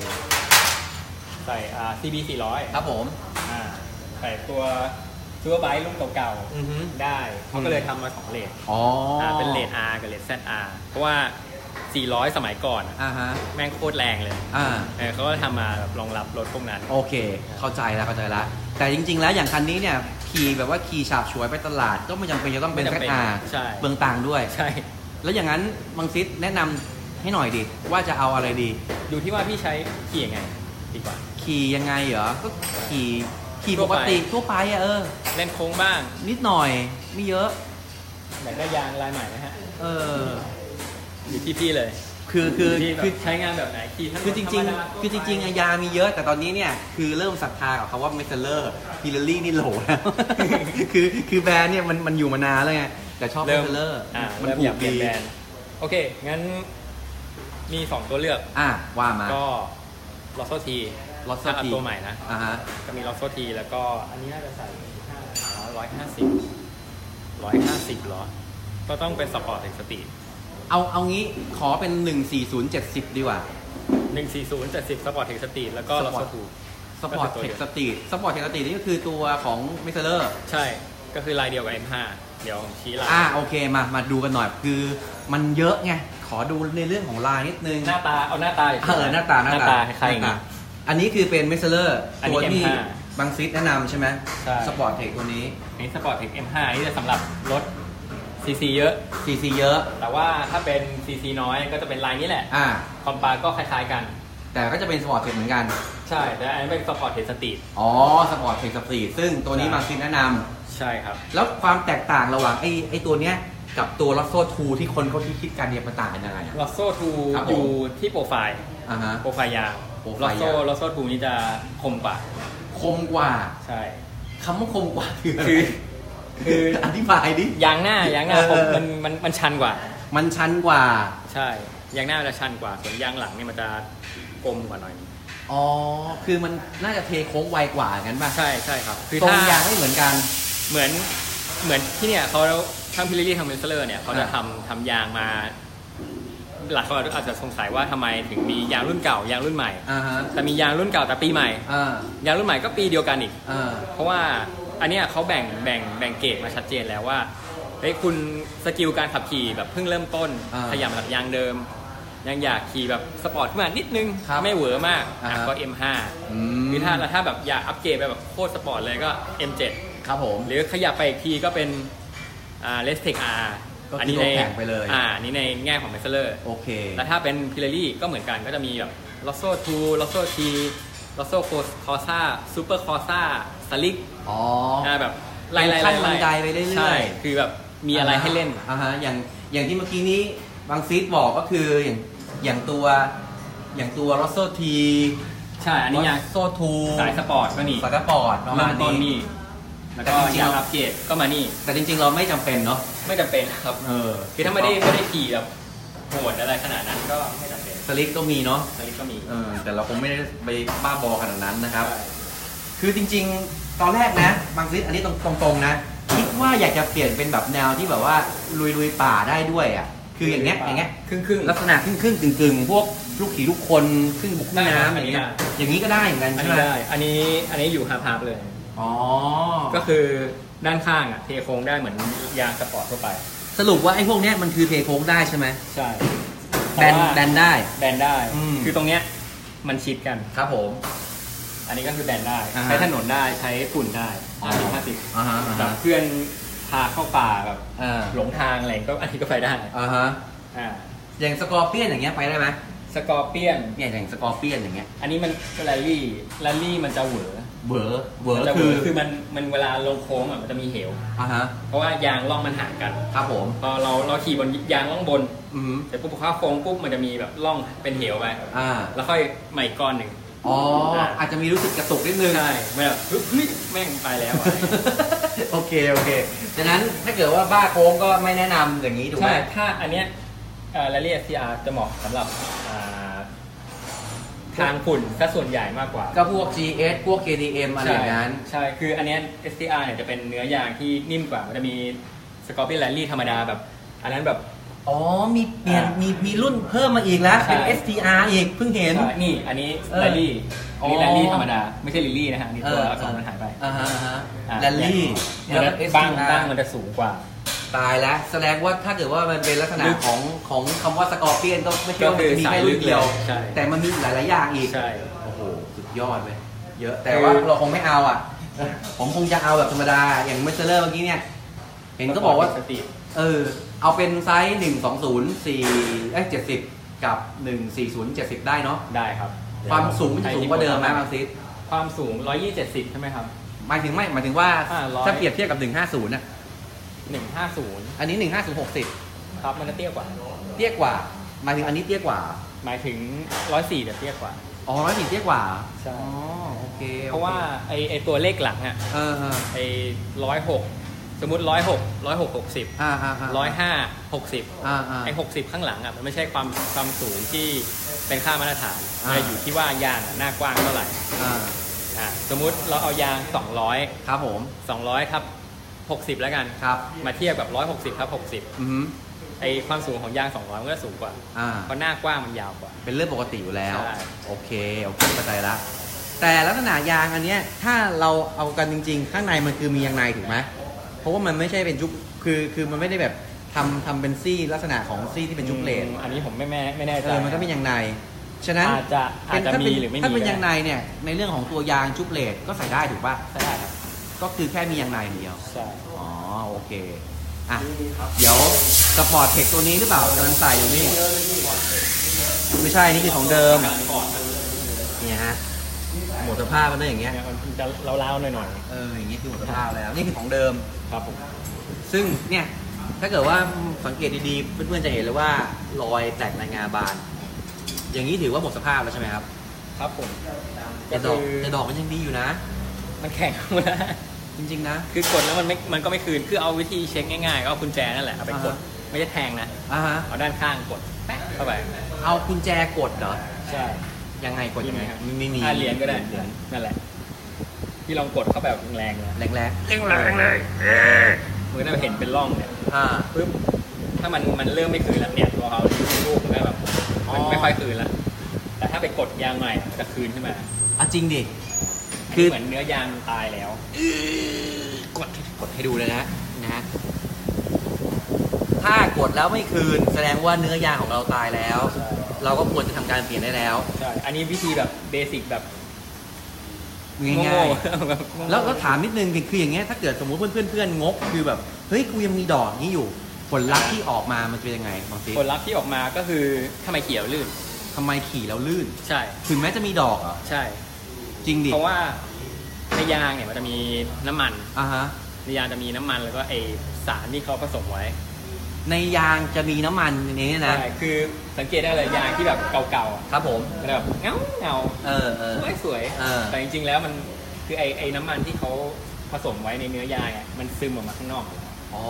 CB 400 ครับผมใส่ตัวซูเปอร์ไบค์รุ่นเก่าๆได้เขาก็เลยทำมา2เลนเป็นเลน R กับเลน ZR เพราะว่า400สมัยก่อนแม่งโคตรแรงเลยเขาก็ทำมาแบบรองรับรถพวกนั้นโอเคเข้าใจแล้วแต่จริงๆแล้วอย่างคันนี้เนี่ยขี่แบบว่าขี่ฉาบฉวยไปตลาดก็ไม่จำเป็นจะต้องเป็น ZR เบื้องต่างด้วยใช่แล้วอย่างนั้นบังซิดแนะนำให้หน่อยดิว่าจะเอาอะไรดีดูที่ว่าพี่ใช้ขี่ยังไงดีกว่าขี่ยังไงเหรอก็ขี่ปกติทั่วไปเล่นโค้งบ้างนิดหน่อยไม่เยอะอยากได้ยางลายใหม่นะฮะอยู่ที่พี่เลยคือใช้งานแบบไหนคือจริงยามีเยอะแต่ตอนนี้เนี่ยคือเริ่มศรัทธากับคำว่าเมสเซอร์ฮิลลารี่นี่โหลแล้วคือแบรนด์เนี่ยมันอยู่มานานแล้วไงแต่ชอบเมสเซอร์มันถูกดีโอเคงั้นมี2ตัวเลือกว่ามาก็ลอสโซทีตัวใหม่นะจะมีลอสโซทีแล้วก็อันนี้น่าจะใส่150หรอก็ต้องเป็นสปอร์ตเอ็กซ์ตรีมเอางี้ขอเป็น140/70ดีกว่า 140/70สปอร์ตเอ็กซ์ตรีมแล้วก็ลอสโซทูสปอร์ตเอ็กซ์ตรีมนี่ก็คือตัวของเมสเซอร์ใช่ก็คือลายเดียวกับ M5 เดี๋ยวชี้ลายโอเคมาดูกันหน่อยคือมันเยอะไงขอดูในเรื่องของลายนิดนึงหน้าตาหน้าตาคล้ายๆอันนี้คือเป็นเมสเซอร์ตัวที่บางซิดแนะนำใช่ไหมสปอร์ตเทคตัวนี้สปอร์ตเทค M5 นี่จะสำหรับรถซีเยอะแต่ว่าถ้าเป็นซีน้อยก็จะเป็นลายนี้แหละคอมปาก็คล้ายๆกันแต่ก็จะเป็นสปอร์ตเทคเหมือนกันใช่แต่อันนี้เป็นสปอร์ตเทคสตรีทสปอร์ตเทคสตรีทซึ่งตัวนี้บางซิดแนะนำใช่ครับแล้วความแตกต่างระหว่างไอ้ตัวเนี้ยกับตัวลอสโซ่ทูที่คนเขาคิดกันเนี่ยมันต่างกันยังไงลอสโซ่ทูอยู่ที่โปรไฟล์โปรไฟล์ยาวลอสโซ่ทูนี่จะคมกว่าใช่คำว่าคมกว่าคืออธิบายดิยางหน้ามันชันกว่าใช่ยางหน้ามันจะชันกว่าส่วนยางหลังเนี่ยมันจะกลมกว่าหน่อยคือมันน่าจะเทโค้งไวกว่างั้นป่ะใช่ครับคือตรงยางไม่เหมือนกันเหมือนที่เนี่ยเขาทางพิลิลี่ทางเมสเซอร์เนี่ยเขาจะทำยางมาหลายคนอาจจะสงสัยว่าทำไมถึงมียางรุ่นเก่ายางรุ่นใหม่แต่มียางรุ่นเก่าแต่ปีใหม่ยางรุ่นใหม่ก็ปีเดียวกันอีกเพราะว่าอันเนี้ยเขาแบ่งเกรดมาชัดเจนแล้วว่าเฮ้ยคุณสกิลการขับขี่แบบเพิ่งเริ่มต้นขยับจากยางเดิมยังอยากขี่แบบสปอร์ตขึ้นมานิดนึงไม่เหวอมากก็ M5 หรือถ้าแบบอยากอัปเกรดไปแบบโคตรสปอร์ตเลยก็ M7 ครับผมหรือขยับไปอีกทีก็เป็นLestec R อันนี้ในแข่งไปเลยนี่ในแง่ของเมสเซอร์โอเคแล้วถ้าเป็นพิเรลี่ก็เหมือนกันก็จะมีแบบลอสโซ่ทูลอสโซ่ทีลอสโซ่คอซ่าซูเปอร์คอซ่าสลิกแบบไล่ขั้นบันไดไปเรื่อยๆใช่คือแบบมีอะไรให้เล่นอย่างที่เมื่อกี้นี้บางซีดบอกก็คืออย่างตัวลอสโซ่ทีใช่อันนี้ลอสโซ่ทูสายสปอร์ตก็นี่สายสปอร์ตประมาณนี้แล้วก็ยางอัปเกรดก็มานี่แต่จริงๆเราไม่จำเป็นเนาะไม่จำเป็นครับคือถ้าไม่ได้ขี่แบบโหดอะไรขนาดนั้นก็ไม่จำเป็นสลิกก็มีเนาะสลิกก็มีแต่เราคงไม่ได้ไปบ้าบอขนาดนั้นนะครับคือจริงๆตอนแรกนะบางซิดอันนี้ตรงๆนะคิดว่าอยากจะเปลี่ยนเป็นแบบแนวที่แบบว่าลุยป่าได้ด้วยคืออย่างเงี้ยครึ่งลักษณะครึ่งกึ่งพวกลูกขี่ลูกคนครึ่งบุกน้ำอย่างเงี้ยอย่างนี้ก็ได้เหมือนกันใช่ไหมอันนี้อยู่ฮาร์ปเลยก็คือด้านข้างเทโค้งได้เหมือนยางสปอร์ตทั่วไปสรุปว่าไอ้พวกนี้มันคือเทโค้งได้ใช่ไหมใช่แบนได้คือตรงเนี้ยมันชิดกันครับผมอันนี้ก็คือแบนได้ใช้ถนนได้ใช้ฝุ่นได้50แบบเพื่อนพาเข้าป่าแบบหลงทางอะไรก็อันนี้ก็ไปได้อย่างสกอร์เปียนอย่างเงี้ยไปได้ไหมสกอร์เปียนเนี่ยอย่างสกอร์เปียนอย่างเงี้ยอันนี้มันแรลลี่มันจะเหวอคือมันเวลาลงโค้งมันจะมีเหวเพราะว่ายางล่องมันห่างกันครับผมพอเราขี่บนยางล่องบนแต่ปุ๊บพอโค้งปุ๊บมันจะมีแบบล่องเป็นเหวไปแล้วค่อยใหม่ก้อนหนึ่งอาจจะมีรู้สึกกระตุกนิดนึงใช่ไม่แบบเฮ้ยแม่งไปแล้วโอเคฉะนั้นถ้าเกิดว่าบ้าโค้งก็ไม่แนะนำอย่างนี้ถูกไหมใช่ถ้าอันเนี้ยแรลลี่ SCR จะเหมาะสำหรับทางฝุ่นซะส่วนใหญ่มากกว่าก็พวก GS พวก KTM อะไรอย่างนั้นใช่คืออันนี้ STR เนี่ยจะเป็นเนื้อยางที่นิ่มกว่ามันจะมี Scorpion Rally ธรรมดาแบบอันนั้นแบบอ๋อมีเปลี่ยนมีรุ่นเพิ่มมาอีกแล้วเป็น STR อีกเพิ่งเห็นนี่อันนี้ Rally อันนี้ Rally ธรรมดาไม่ใช่ Lily นะฮะนี่ตัวอักษรมันหายไป Rally บ้างมันจะสูงกว่าตายแล้วแสดงว่าถ้าเกิดว่ามันเป็นลักษณะของคำว่าสกอร์เปียนก็ไม่ใช่ว่ามีแค่รุ่นเดียวแต่มันมีหลายๆอย่างอีกโอ้โหสุดยอดเลยเยอะแต่ว่าเราคงไม่เอาอ่ะผมคงจะเอาแบบธรรมดาอย่างเมสเซอร์เมื่อกี้เนี่ยเห็นก็บอกว่าเอาเป็นไซส์120/470กับ140/70ได้เนาะได้ครับความสูงมันจะสูงกว่าเดิมไหมบางซิความสูง120ใช่ไหมครับหมายถึงว่าถ้าเปรียบเทียบกับ150น่ะ 150 อันนี้150/60 ครับมันจะเตี้ยกว่าหมายถึงอันนี้เตี้ยกว่าหมายถึง104จะเตี้ยกว่าอ๋อ104เตี้ยกว่าใช่อ๋อโอเคเพราะว่าไอตัวเลขหลังอ่ะไอ106สมมติ106 105 60ไอ60ข้างหลังอ่ะมันไม่ใช่ความสูงที่เป็นค่ามาตรฐานมันอยู่ที่ว่ายางหน้ากว้างเท่าไหร่สมมุติเราเอายาง200 ครับผม 200ครับ60แล้วกันครับมาเทียบกับ160ครับ60ไอความสูงของยาง200มันก็สูงกว่าเพราะหน้ากว้างมันยาวกว่าเป็นเรื่องปกติอยู่แล้วโอเคเข้าใจละแต่ลักษณะยางอันเนี้ยถ้าเราเอากันจริงๆข้างในมันคือมียางในถูกไหมเพราะว่ามันไม่ใช่เป็นจุ๊บคือมันไม่ได้แบบทำเป็นซี่ลักษณะของซี่ที่เป็นจุ๊บเลนอันนี้ผมไม่แน่ใจมันก็เป็นยางในฉะนั้นอาจจะมีหรือไม่มีถ้าเป็นยางในเนี่ยในเรื่องของตัวยางจุ๊บเลนก็ใส่ได้ถูกป่ะใส่ได้ครับก็คือแค่มียางในเดียวใช่อ๋อโอเคอ่ะเดี๋ยวสปอร์ตเทคตัวนี้หรือเปล่ากำลังใส่อยู่นี่ไม่ใช่นี่คือของเดิมเนี่ยฮะหมดสภาพมันได้อย่างเงี้ยมันจะเล้าๆหน่อยอย่างเงี้ยคือหมดสภาพแล้วนี่คือของเดิมครับผมซึ่งเนี่ยถ้าเกิดว่าสังเกตดีๆเพื่อนๆจะเห็นเลยว่ารอยแตกในงาบานอย่างนี้ถือว่าหมดสภาพแล้วใช่ไหมครับครับผมแต่ดอกมันยังดีอยู่นะมันแข็งนะจริงๆนะคือกดแล้วมันก็ไม่คืนคือเอาวิธีเช็คง่ายๆก็เอากุญแจนั่นแหละเอาไปกดไม่ใช่แทงนะเอาด้านข้างกดแป๊ะเข้าไปเอากุญแจกดเหรอใช่ยังไงกดยังไงไม่มีเหรียญก็ได้นั่นแหละที่ลองกดเข้าแบบแรงเลยแรงเลยมันก็จะเห็นเป็นร่องเนี่ยปึ๊บถ้ามันเริ่มไม่คืนแล้วเนี่ยตัวเขาลูกมันก็แบบมันไม่ค่อยคืนแล้วแต่ถ้าไปกดยางใหม่จะคืนขึ้นมาจริงดิคือเหมือนเนื้อยางตายแล้วกดให้ดูเลยนะถ้ากดแล้วไม่คืนแสดงว่าเนื้อยางของเราตายแล้วเราก็ควรจะทำการเปลี่ยนได้แล้วใช่อันนี้วิธีแบบเบสิกแบบง่ายๆแล้วถามนิดนึงคืออย่างเงี้ยถ้าเกิดสมมติเพื่อนงกคือแบบเฮ้ยกูยังมีดอกนี้อยู่ผลลัพธ์ที่ออกมามันเป็นยังไงบางทีผลลัพธ์ที่ออกมาก็คือทำไมขี่แล้วลื่นใช่ถึงแม้จะมีดอกใช่จริงดิเพราะว่าในยางเนี่ยมันจะมีน้ำมันในยางจะมีน้ำมันแล้วก็ไอสารที่เขาผสมไว้ในยางจะมีน้ำมันในนี้นะใช่คือสังเกตได้เลยยางที่แบบเก่าๆครับผมแบบเงาสวยแต่จริงๆแล้วมันคือไอน้ำมันที่เขาผสมไว้ในเนื้อยางอ่ะมันซึมออกมาข้างนอกอ๋อ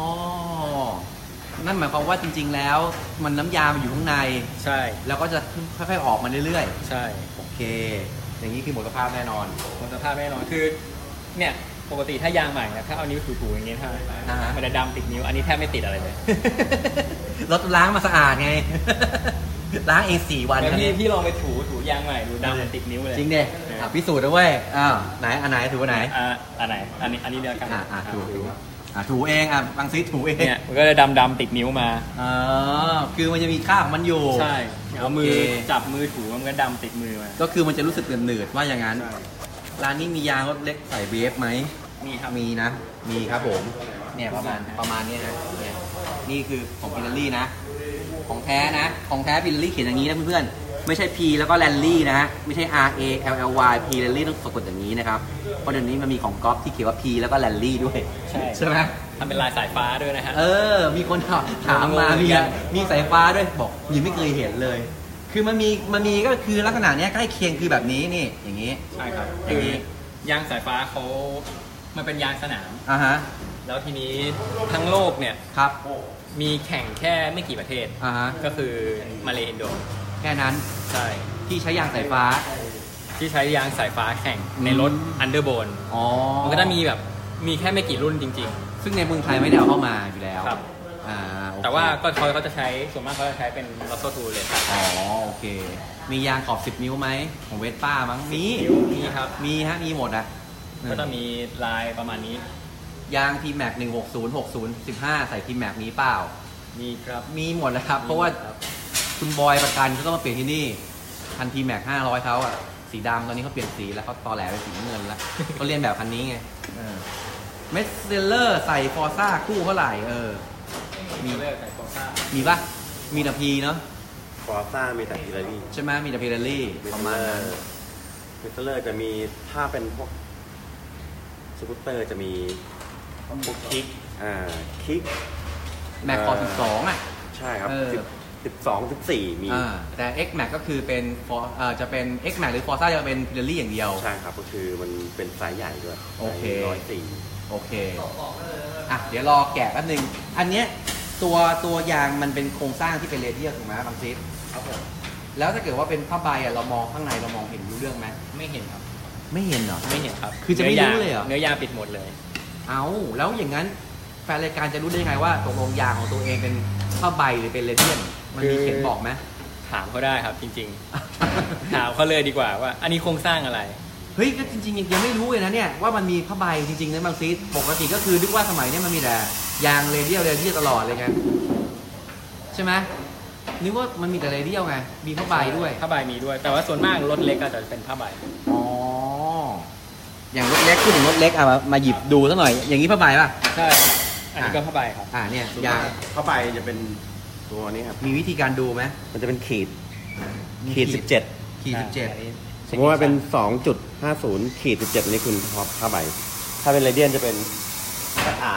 นั่นหมายความว่าจริงๆแล้วมันน้ำยามันอยู่ข้างในใช่แล้วก็จะค่อยๆออกมาเรื่อยๆใช่โอเคอย่างนี้คือหมดสภาพแน่นอนคือเนี่ยปกติถ้ายางใหม่นะถ้าเอานิ้วถูๆอย่างเงี้ยมันจะดำติดนิ้วอันนี้แทบไม่ติดอะไรเลยรถล้างมาสะอาดไงล้างเอง4 วันพี่ลองไปถูยางใหม่ดูดำติดนิ้วเลยจริงดิพิสูจน์ด้วยไหนอันไหนถูไหนอันไหนอันนี้เดียวกันถูเองบางซีถูเองเนี่ยมันก็จะดำติดนิ้วมาคือมันจะมีค่าของมันอยู่ใช่เอามือจับมือถูมันก็ดำติดมือมาก็คือมันจะรู้สึกหนืดๆว่าอย่างนั้นร้านนี้มียางรถเล็กใส่เวฟไหมมีครับมีนะมีครับผมเนี่ยประมาณนี้นะเนี่ยนี่คือของพิลลี่นะของแท้พิลลี่เขียนอย่างนี้นะเพื่อนๆไม่ใช่ P แล้วก็แรลลี่นะไม่ใช่ RALLY P แรลลี่ต้องสะกดอย่างนี้นะครับเพราะเดี๋ยวนี้มันมีของก๊อฟที่เขียนว่า P แล้วก็แรลลี่ด้วยใช่ไหมทำเป็นลายสายฟ้าด้วยนะฮะมีคนถามมามีสายฟ้าด้วยบอกยังไม่เคยเห็นเลยคือมันมีก็คือลักษณะนี้ใกล้เคียงคือแบบนี้นี่อย่างนี้ใช่ครับคือยางสายฟ้าเขามันเป็นยางสนามแล้วทีนี้ทั้งโลกเนี่ยครับมีแข่งแค่ไม่กี่ประเทศก็คือมาเลอินโดแค่นั้นใช่ที่ใช้ยางสายฟ้าที่ใช้ยางสายฟ้าแข่งในรถอันเดอร์โบนอ๋อมันก็จะมีแบบมีแค่ไม่กี่รุ่นจริงซึ่งในเมืองไทยไม่ได้เอาเข้ามาอยู่แล้วครับโอเคๆแต่ว่าก็เขาจะใช้ส่วนมากเขาจะใช้เป็นลอตโต้ทูเลยครับอ๋อโอเค มียางขอบ 10 นิ้วไหมของเวสป้ามั้งมีมีครับมีฮะมีหมดอ่ะก็จะมีลายประมาณนี้ยาง T-Max 160/60/15 ใส่ T-Max นี้เปล่ามีครับมีหมดแล้วครับ เพราะว่าคุณบอยประกันเขาก็มาเปลี่ยนที่นี่คัน T-Max 500เขาอ่ะสีดำตอนนี้เขาเปลี่ยนสีแล้วเขาตอแหลเป็นสีน้ำเงินแล้ว เขาเรียนแบบคันนี้ไงเมสเซลเลอร์ใส่ฟอร์ซ่าคู่เท่าไหร่มีเลือกใส่โคซ่ามีปะมีแต่พีเนาะฟอร์ซ่ามีแต่พิลารี่ใช่ไหมมีแต่พีเรลลี่ประมาณนั้นมิสเตอร์จะมีถ้าเป็นพวกสกูตเตอร์จะมีพวกคิกคิกแม็กคอ12อ่ะใช่ครับ 12 14มีแต่ X Max ก็คือเป็นจะเป็น X Max หรือ Forza จะเป็นพิเรลลี่อย่างเดียวใช่ครับก็คือมันเป็นไซส์ใหญ่ด้วยโอเค 104 โอเคอ่ะเดี๋ยวรอแกะแป๊บนึงอันเนี้ยตัวยางมันเป็นโครงสร้างที่เป็นเรเดียลถูกไหมบางซิสครับผมแล้วถ้าเกิดว่าเป็นผ้าใบอ่ะเรามองข้างในเรามองเห็นรู้เรื่องไหมไม่เห็นครับไม่เห็นเหรอไม่เห็นครับคือจะไม่รู้เลยเหรอเนื้อยางปิดหมดเลยเอาแล้วอย่างนั้นแฟนรายการจะรู้ได้ยังไงว่าตกลงยางของตัวเองเป็นผ้าใบหรือเป็นเรเดียลมันมีเขียนบอกไหมถามเขาได้ครับจริงๆ ถามเขาเลยดีกว่าว่า อันนี้โครงสร้างอะไรเฮ้ยก็จริงๆยังไม่รู้เลยนะเนี่ยว่ามันมีผ้าใบจริงๆนะบางซีปกติก็คือนึกว่าสมัยนี้มันมีแต่ยางเรเดียลตลอดเลยไงใช่ไหมนึกว่ามันมีแต่เรเดียลไงมีผ้าใบด้วยผ้าใบมีด้วย แต่ว่าส่วนมากรถเล็กก็จะเป็นผ้าใบอ๋ออย่างรถเล็กขึ้นถึงรถเล็กอ่ะมาหยิบดูสักหน่อยอย่างนี้ผ้าใบป่ะใช่อันนี้ก็ผ้าใบครับเนี่ยยางเข้าไปจะเป็นตัวนี้ครับมีวิธีการดูไหมมันจะเป็นขีดขีด 17 ขีดสมมติว่าเป็น 2.50 ขีด 17 นี่คุณผ้าใบ ถ้าเป็นเรเดียนจะเป็น ZR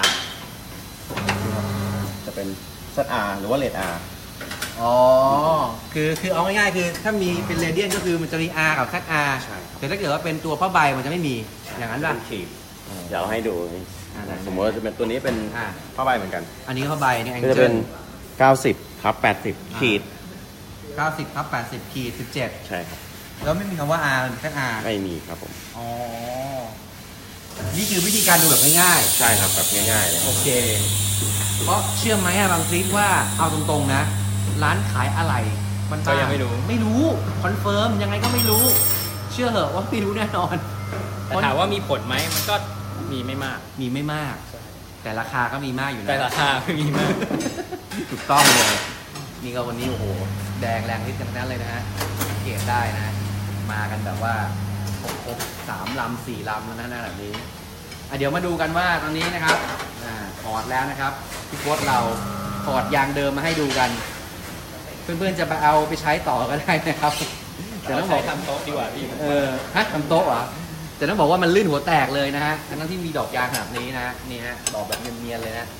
จะเป็น ZR หรือว่าเลด R อ๋อคือเอาง่ายๆคือถ้ามีเป็นเรเดียนก็คือมันจะมี R กับ ZR ใช่แต่ถ้าเกิดว่าเป็นตัวผ้าใบมันจะไม่มีอย่างนั้นป่ะเป็นขีด เดี๋ยวเราให้ดูได้สมมติว่าจะเป็นตัวนี้เป็นอ่าผ้าใบเหมือนกันอันนี้ก็ผ้าใบนี่แองก็เจิจะเป็นล 90/80 ขีด 90/80 ขีด 17 ใช่ครับแล้วไม่มีคำว่า R หรือ ZR ไม่มีครับผมอ๋อ นี่คือวิธีการดูแบบง่ายใช่ครับแบบง่ายๆเลยๆ โอเค เพราะเชื่อไหมบางซีว่าเอาตรงๆนะ ร้านขายอะไรมันก็ยังไม่รู้ไม่รู้ คอนเฟิร์มยังไงก็ไม่รู้ เชื่อเหอะว่าไม่รู้แน่นอนแต่ถามว่ามีผลไหมมันก็มีไม่มากมีไม่มาก แต่ราคาก็มีมากอยู่นะแต่ราคาไม่มีมากถูกต้องเลย นี่ก็วันนี้โอ้โห แดงแรงนิดทั้งนั้นเลยนะฮะสังเกตได้นะ มากันแบบว่าครบ3 ลำ 4 ลำแล้วนะแบบนี้เดี๋ยวมาดูกันว่าตอนนี้นะครับถอดแล้วนะครับพี่โค้ดเราถอดยางเดิมมาให้ดูกัน เพื่อนๆจะไปเอาไปใช้ต่อก็ได้นะครับแต่ต้องบอกทำโต๊ะดีกว่าพี่ทำโต๊ะเหรอแต่ต้องบอกว่ามันลื่นหัวแตกเลยนะฮะทั้งที่มีดอกยางขนาดนี้นะฮะนี่ฮะดอกแบบเนียนๆเลยนะ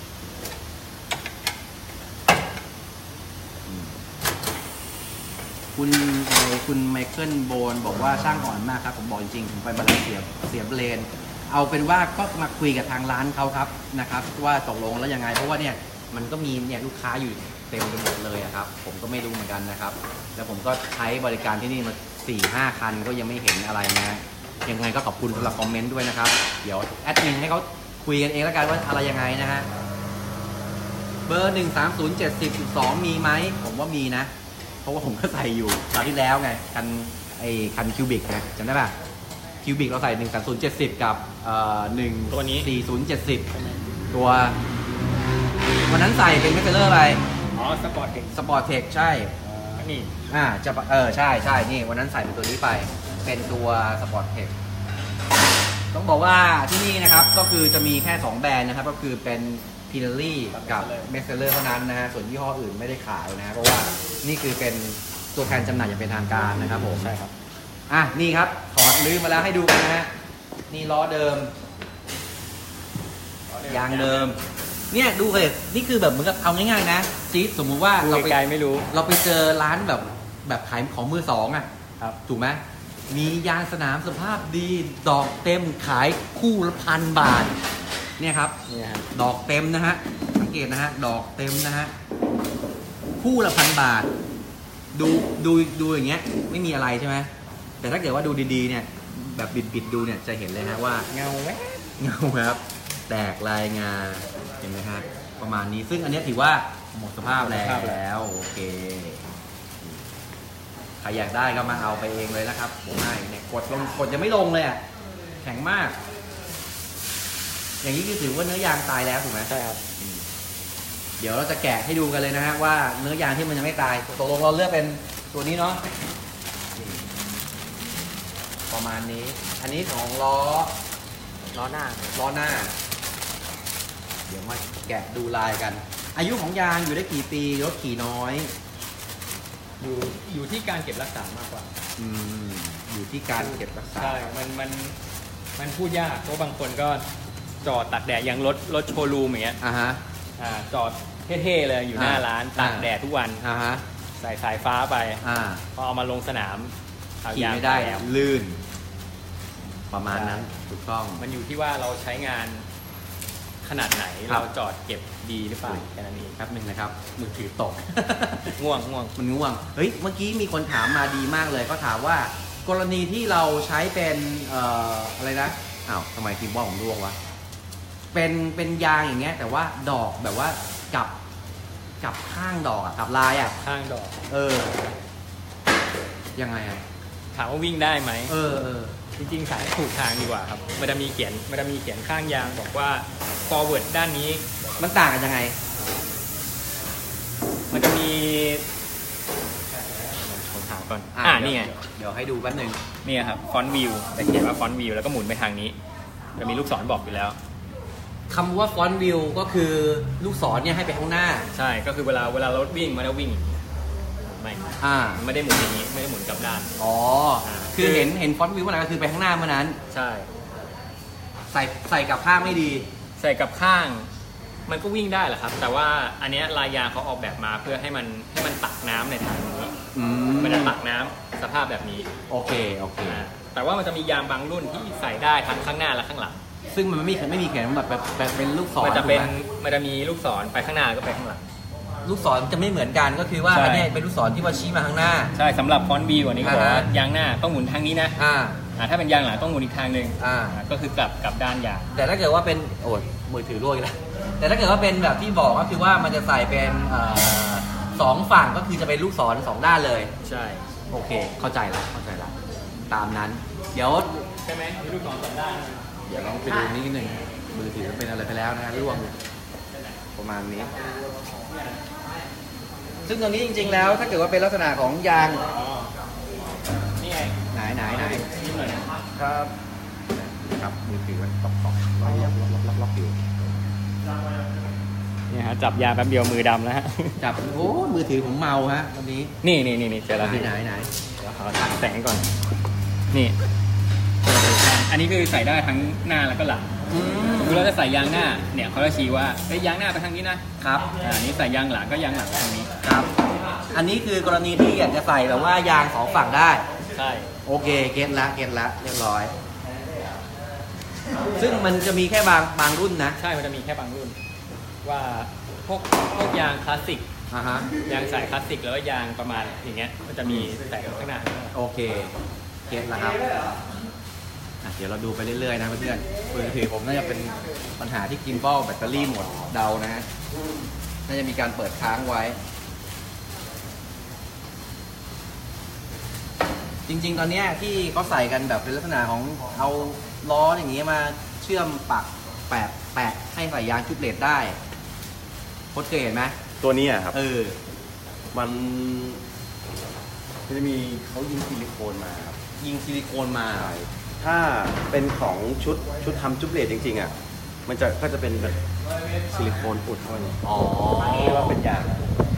คุณไมเคิลโบนบอกว่าช่างอ่อนมากครับผมบอกจริงๆผมไปบันไดเสียเบรนเอาเป็นว่าก็มาคุยกับทางร้านเขาครับนะครับว่าตกลงแล้วยังไงเพราะว่าเนี่ยมันก็มีเนี่ยลูกค้าอยู่เต็มไปหมดเลยอะครับผมก็ไม่รู้เหมือนกันนะครับแล้วผมก็ใช้บริการที่นี่มา 4-5 คันก็ยังไม่เห็นอะไรนะยังไงก็ขอบคุณสำหรับคอมเมนต์ด้วยนะครับเดี๋ยวแอดมินให้เขาคุยกันเองแล้วกันว่าอะไรยังไงนะฮะเบอร์ 1307012มีไหมผมว่ามีนะเพราะว่าผมก็ใส่อยู่คราวที่แล้วไงคันคิวบิกนะจำได้ป่ะคิวบิกเราใส่ 13070 กับตัวนี้ 14070 ตัววันนั้นใส่เป็นเมสเซอร์อะไรอ๋อสปอร์ตเทคสปอร์ตเทคใช่นี่จะใช่นี่วันนั้นใส่เป็นตัวนี้ไปเป็นตัวสปอร์ตเทคต้องบอกว่าที่นี่นะครับก็คือจะมีแค่2แบรนด์นะครับก็คือเป็นพิลลี่กับเมสเซอร์เท่านั้นนะฮะส่วนยี่ห้ออื่นไม่ได้ขายนะเพราะว่านี่คือเป็นตัวแทนจำหน่ายอย่างเป็นทางการนะครับผมใช่ครับนี่ครับถอดลื้อมาแล้วให้ดูกันนะฮะนี่ล้อเดิมยางเดิมเนี่ยดูเลยนี่คือแบบเหมือนกับเอาง่ายๆนะซีสมมุติว่าเราไปไกลๆไม่รู้เราไปเจอร้านแบบขายของมือสองอ่ะครับถูกไหมมียางสนามสภาพดีดอกเต็มขายคู่ละ1,000 บาทเนี่ยครับนี่ฮะดอกเต็มนะฮะสังเกตนะฮะดอกเต็มนะฮะคู่ละ1,000 บาทดูอย่างเงี้ยไม่มีอะไรใช่ไหมแต่ถ้าเกิดว่าดูดีๆเนี่ยแบบบิดดูเนี่ยจะเห็นเลยฮะว่าเงาแว๊บเงาครับแตกลายงาเห็นไหมครับประมาณนี้ซึ่งอันนี้ถือว่าหมดสภาพแล้วโอเคใครอยากได้ก็มาเอาไปเองเลยนะครับผมให้เนี่ยกดยังไม่ลงเลยอ่ะแข็งมาก อย่างนี้คือถือว่าเนื้อยางตายแล้วถูกไหมใช่ครับเดี๋ยวเราจะแกะให้ดูกันเลยนะฮะว่าเนื้อยางที่มันยังไม่ตายตกลงเราเลือกเป็นตัวนี้เนาะประมาณนี้อันนี้ของล้อหน้าเดี๋ยวมาแกะดูลายกันอายุของยางอยู่ได้กี่ปีรถขี่น้อยอยู่ที่การเก็บรักษามากกว่าอยู่ที่การเก็บรักษาใช่มันพูดยากเพราะบางคนก็จอดตากแดดอย่างรถโชว์รูมอย่างเงี้ยจอดเท่ๆเลยอยู่หน้าร้านตากแดดทุกวันใส่สายฟ้าไปพอเอามาลงสนามขี่ไม่ได้ลื่นประมาณนั้นถูกต้องมันอยู่ที่ว่าเราใช้งานขนาดไหนเราจอดเก็บดีหรือเปล่าแค่นั้นเองครับหนึ่งนะครับมือถือตกง่วงมันง่วงเฮ้ยเมื่อกี้มีคนถามมาดีมากเลยเขาถามว่ากรณีที่เราใช้เป็นอะไรนะอ้าวทำไมทีมว่าผมร่วงวะเป็นยางอย่างเงี้ยแต่ว่าดอกแบบว่ากับข้างดอกอะกับลายอะข้างดอกยังไงอะถามว่าวิ่งได้ไหมจริงๆสายถูกทางดีกว่าครับมันจะมีเขียนข้างยางบอกว่า forward ด้านนี้มันต่างกันยังไงมันจะมีผมถามก่อนนี่ไงเดี๋ยวให้ดูแป๊บนึงนี่ครับ front view แต่เขียนว่า front view แล้วก็หมุนไปทางนี้จะมีลูกศรบอกอยู่แล้วคำว่า front view ก็คือลูกศรเนี่ยให้ไปข้างหน้าใช่ก็คือเวลารถวิ่งมันจะวิ่งไม่ได้หมุนอย่างนี้ไม่ได้หมุนกลับด้านคือเห็นฟอนต์วิวเมื่อไหร่ก็คือไปข้างหน้าเมื่อนั้นใช่ใส่กับข้างไม่ดีใส่กับข้างมันก็วิ่งได้แหละครับแต่ว่าอันนี้ลายยางเขาออกแบบมาเพื่อให้มันตักน้ำในทางนี้มันจะตักน้ำสภาพแบบนี้โอเคแต่ว่ามันจะมียางบางรุ่นที่ใส่ได้ทั้งข้างหน้าและข้างหลังซึ่งมันไม่มีแขนแบบเป็นลูกศรมันจะมีลูกศรไปข้างหน้าก็ไปข้างหลังลูกศรจะไม่เหมือนกันก็คือว่าอันนี้เป็นลูกศรที่ว่าชี้มาข้างหน้าใช่สำหรับฟอนต์วิวอันนี้ก็บอกว่ายางหน้าต้องหมุนทางนี้นะถ้าเป็นยางหลังต้องหมุนอีกทางหนึ่งก็คือกลับด้านยางแต่ถ้าเกิดว่าเป็นโอ้ยมือถือรั่วอีกแล้วแต่ถ้าเกิดว่าเป็นแบบที่บอกก็คือว่ามันจะใส่เป็น2 ฝั่งก็คือจะเป็นลูกศร2 ด้านเลยใช่โอเคเข้าใจละตามนั้นเดี๋ยวใช่ไหมมีลูกศร2 ด้านเดี๋ยวลองไปดูนิดนึงมือถือเป็นอะไรไปแล้วนะร่วงประมาณนี้ซึ่งตรงนี้จริงๆแล้วถ้าเกิดว่าเป็นลักษณะของยางนี่ไงไหนครับมือถือมันตกล็อกอยู่นี่ฮะจับยาแป๊บเดียวมือดำแล้วฮะจับโอ้มือถือผมเมาฮะตอนนี้นี่เจอแล้วไหนเดี๋ยวขอตัดแสงก่อนนี่อันนี้คือใส่ได้ทั้งหน้าแล้วก็หลังคือเราจะใส่ยางหน้าเนี่ยเขาจะชี้ว่ายางหน้าไปทางนี้นะครับอันนี้ใส่ยางหลังก็ยางหลังไปทางนี้ครับอันนี้คือกรณีที่อยากจะใส่แบบว่ายาง2 ฝั่งได้ใช่โอเคเก็ตละเรียบร้อยซึ่งมันจะมีแค่บางรุ่นนะใช่มันจะมีแค่บางรุ่นว่าพวกยางคลาสสิกยางสายคลาสสิกแล้วก็ยางประมาณอย่างเงี้ยมันจะมีใส่ข้างหน้าโอเคเก็ตละครับเดี๋ยวเราดูไปเรื่อยๆนะเพื่อนมือถือผมน่าจะเป็นปัญหาที่กิมบอลแบตเตอรี่หมดเดานะน่าจะมีการเปิดค้างไว้จริงๆตอนนี้ที่เขาใส่กันแบบเป็นลักษณะของเอาล้ออย่างนี้มาเชื่อมปักแปะให้ใส่ยางชุดเลดได้โคตรเห็นไหมตัวนี้ครับมันจะมีเขายิงซิลิโคนมาครับยิงซิลิโคนมาถ้าเป็นของชุดทำจุ๊บเลดจริงๆมันก็จะเป็นแบบซิลิโคนอุดเข้าไปนี่ว่าเป็นยาง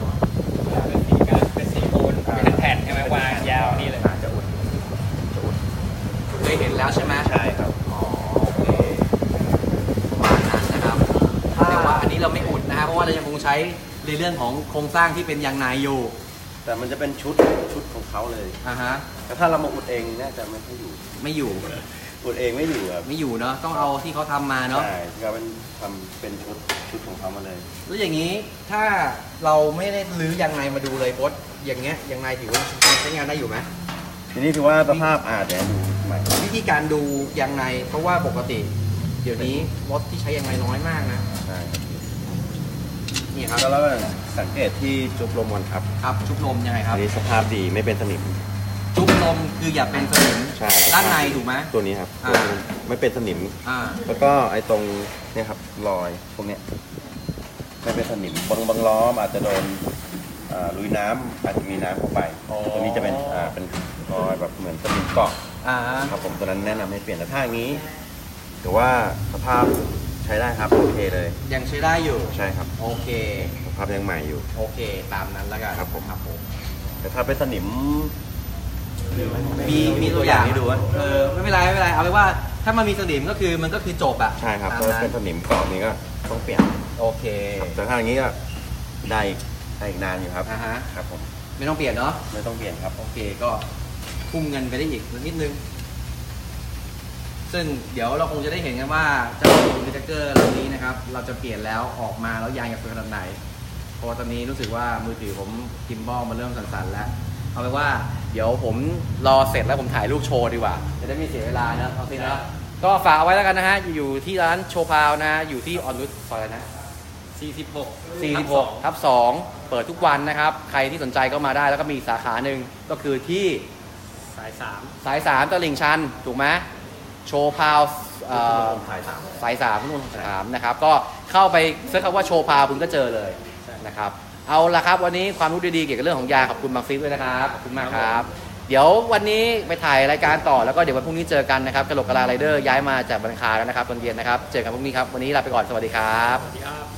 เป็นซิลิโคนเป็นแผ่นใช่ไหมวางยาวนี่เลยจะอุดเคยเห็นแล้วใช่ไหมใช่ครับโอเคประมาณนั้นนะครับแต่ว่าอันนี้เราไม่อุดนะครับเพราะว่าเรายังคงใช้ในเรื่องของโครงสร้างที่เป็นยางในอยู่แต่มันจะเป็นชุดของเขาเลยแต่ถ้าเรามาอุดเองน่าจะไม่อยู่อุดเองไม่อยู่ครับไม่อยู่เนาะต้องเอาที่เขาทำมาเนาะใช่ที่เขาทำเป็นชุดของเขามาเลยแล้วอย่างนี้ถ้าเราไม่ได้รื้อยางในมาดูเลยโบ๊ทอย่างเงี้ยยางในถือว่าใช้งานได้อยู่ไหมทีนี้ถือว่าสภาพเดี๋ยวดูใหม่วิธีการดูยางในเพราะว่าปกติ เดี๋ยวนี้รถที่ใช้ยางในน้อยมากนะใช่นี่ครับแล้วก็สังเกตที่จุกลมก่อนครับครับชุบลมยังไงคอัรับนนี้สภาพดีไม่เป็นสนิมชุบลมคืออย่าเป็นสนิมใช่ด้านในถูกไหมตัวนี้ครับอ่าตัวนี้ไม่เป็นสนิมอ่าแล้วก็ไอ้ตรงเนี่ยครับรอยพวกเนี้ยไม่เป็นสนิมบางล้อมอาจจะโดนลุยน้ำอาจจะมีน้ำเข้าไปตัวนี้จะเป็นรอยแบบเหมือนสนิมเกาะอ่าครับผมตัวนั้นแนะนำให้เปลี่ยนแต่ถ้าอย่างนี้ถือว่าสภาพใช้ได้ครับโอเคเลยยังใช้ได้อยู่ใช่ครับโอเคสภาพยังใหม่อยู่โอเคตามนั้นแล้วกันครับผมครับผมแต่ถ้าเป็นสนิมมีตัวอย่างให้ดูไหมไม่เป็นไรไม่เป็นไรเอาเป็นว่าถ้ามันมีสนิมก็คือมันก็คือจบอะใช่ครับตามถ้านั้นเป็นสนิมเกาะนี้ก็ต้องเปลี่ยนโอเคแต่ถ้าอย่างนี้ก็ได้อีกนานอยู่ครับอ่าฮะครับผมไม่ต้องเปลี่ยนเนาะไม่ต้องเปลี่ยนครับโอเคก็ทุ่มเงินไปได้อีกนิดนึง ซึ่งเดี๋ยวเราคงจะได้เห็นกันว่าเจ้าดีเทคเกอร์ลำนี้นะครับ เราจะเปลี่ยนแล้วออกมาแล้วยางจะเป็นขนาดไหนเพราะว่าตอนนี้รู้สึกว่ามือถือผมกิมบอลมันเริ่มสั่นๆแล้ว เอาเป็นว่าเดี๋ยวผมรอเสร็จแล้วผมถ่ายรูปโชว์ดีกว่า จะได้ไม่เสียเวลานะเอาสินะก็ฝากเอาไว้แล้วกันนะฮะ อยู่ที่ร้านโชว์พาวนะฮะ อยู่ที่ออนนุชซอยอะไรนะ 46ทับ2เปิดทุกวันนะครับ ใครที่สนใจก็มาได้แล้วก็มีสาขาหนึ่งก็คือที่สายสาย3ตลิ่งชันถูกไหมโชว์พาวสาย3พุ่ง3นะครับ ก็เข้าไปเสิร์ชคำว่าโชว์พาวคุณก็เจอเลยนะครับ เอาละครับวันนี้ความรู้ดีๆเกี่ยวกับเรื่องของยาขอบคุณบางฟิปด้วยนะครับขอบคุณมากครับ เดี๋ยววันนี้ไปถ่ายรายการต่อแล้วก็เดี๋ยววันพรุ่งนี้เจอกันนะครับกะโหลกกะลาไรเดอร์ย้ายมาจากบังคาแล้วนะครับตอนเย็นนะครับเจอกันพรุ่งนี้ครับวันนี้ลาไปก่อนสวัสดีครับ 3 สวัสดีครับ